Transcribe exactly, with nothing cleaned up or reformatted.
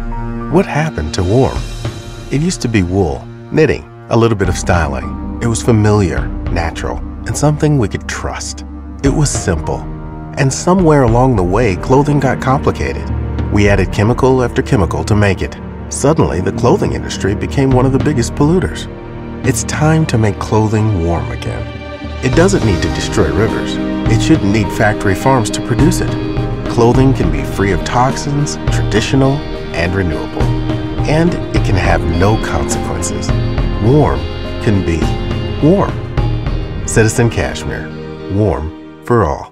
What happened to warm? It used to be wool, knitting, a little bit of styling. It was familiar, natural, and something we could trust. It was simple. And somewhere along the way, clothing got complicated. We added chemical after chemical to make it. Suddenly, the clothing industry became one of the biggest polluters. It's time to make clothing warm again. It doesn't need to destroy rivers. It shouldn't need factory farms to produce it. Clothing can be free of toxins, traditional, and renewable. And it can have no consequences. Warm can be warm. Citizen Cashmere, warm for all.